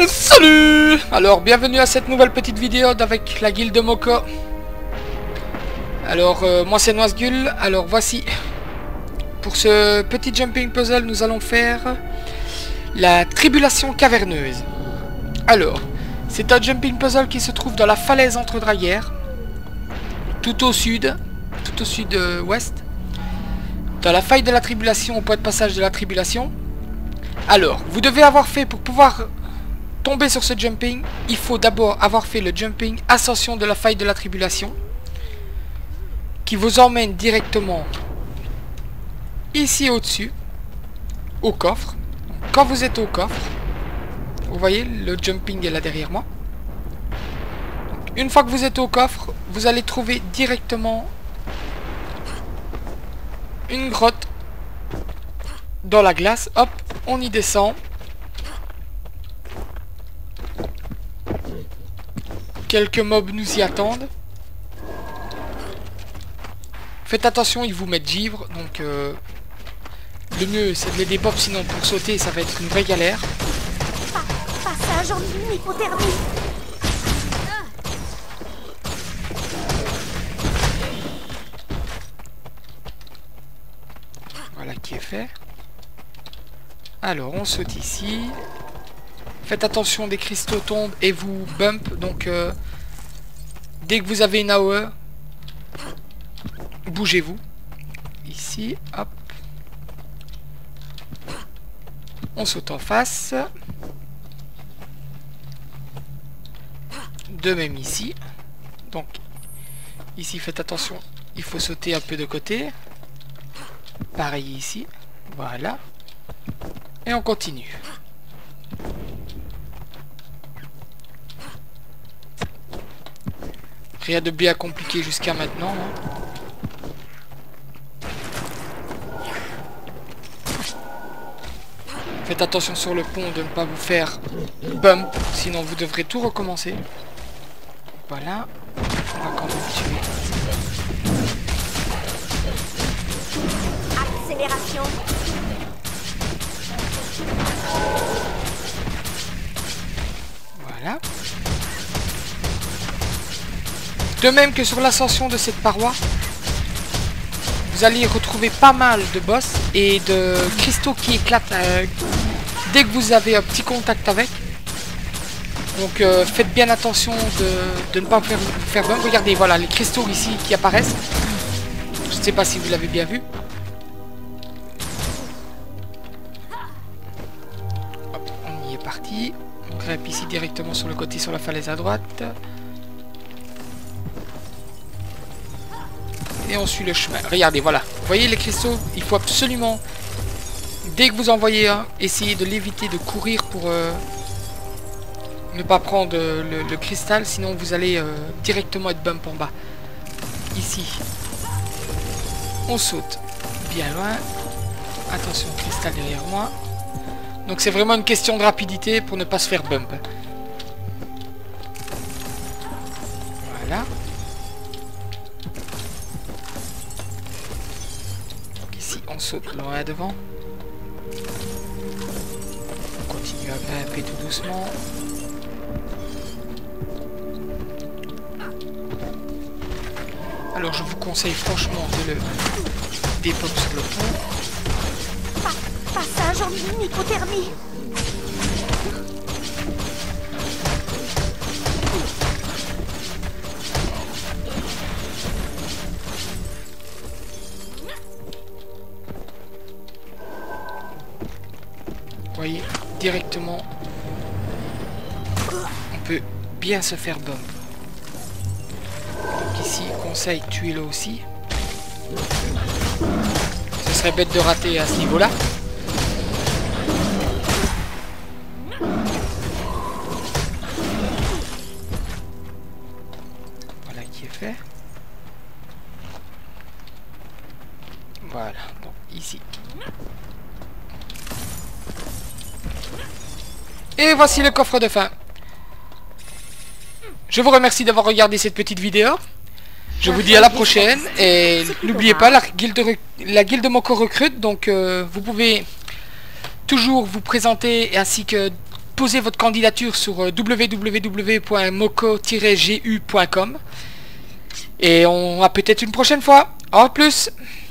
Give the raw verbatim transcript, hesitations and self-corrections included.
Salut. Alors bienvenue à cette nouvelle petite vidéo avec la guilde Moko. Alors euh, moi c'est Noisgul. Alors voici, pour ce petit jumping puzzle nous allons faire la tribulation caverneuse. Alors c'est un jumping puzzle qui se trouve dans la falaise entre Draguères, tout au sud, tout au sud-ouest, dans la faille de la tribulation, au point de passage de la tribulation. Alors vous devez avoir fait, pour pouvoir tomber sur ce jumping, il faut d'abord avoir fait le jumping ascension de la faille de la tribulation, qui vous emmène directement ici au-dessus, au coffre. Quand vous êtes au coffre, vous voyez, le jumping est là derrière moi. Donc, une fois que vous êtes au coffre, vous allez trouver directement une grotte dans la glace. Hop, on y descend. Quelques mobs nous y attendent. Faites attention, ils vous mettent givre, donc euh, le mieux c'est de les dépop, sinon pour sauter ça va être une vraie galère. Passage en hypothermie. Voilà qui est fait. Alors on saute ici. Faites attention, des cristaux tombent et vous bump, donc euh, dès que vous avez une A O E, bougez-vous. Ici, hop. On saute en face. De même ici. Donc, ici, faites attention, il faut sauter un peu de côté. Pareil ici. Voilà. Et on continue. Rien de bien compliqué jusqu'à maintenant. Hein. Faites attention sur le pont de ne pas vous faire bump, sinon vous devrez tout recommencer. Voilà. On va quand même tuer. Accélération. Voilà. De même que sur l'ascension de cette paroi, vous allez retrouver pas mal de boss et de cristaux qui éclatent euh, dès que vous avez un petit contact avec. Donc euh, faites bien attention de, de ne pas faire, faire bump. Regardez, voilà les cristaux ici qui apparaissent. Je ne sais pas si vous l'avez bien vu. Hop, on y est parti. On grimpe ici directement sur le côté, sur la falaise à droite. Et on suit le chemin. Regardez, voilà. Vous voyez les cristaux? Il faut absolument, dès que vous en voyez un, essayer de l'éviter, de courir pour euh, ne pas prendre euh, le, le cristal. Sinon vous allez euh, directement être bump en bas. Ici. On saute bien loin. Attention, cristal derrière moi. Donc c'est vraiment une question de rapidité pour ne pas se faire bump. Voilà. On saute loin devant. On continue à grimper tout doucement. Alors je vous conseille franchement de le dépop sur le pont. Pa passage en hypothermie. Vous voyez, directement, on peut bien se faire bump. Donc ici, conseil, tuez-le aussi. Ce serait bête de rater à ce niveau-là. Voilà qui est fait. Voilà, donc ici. Et voici le coffre de fin. Je vous remercie d'avoir regardé cette petite vidéo. Je vous dis à la prochaine. Et n'oubliez pas, la guilde, la guilde Moko recrute. Donc euh, vous pouvez toujours vous présenter ainsi que poser votre candidature sur euh, w w w point moco tiret g u point com. Et on a peut-être une prochaine fois. Au revoir plus.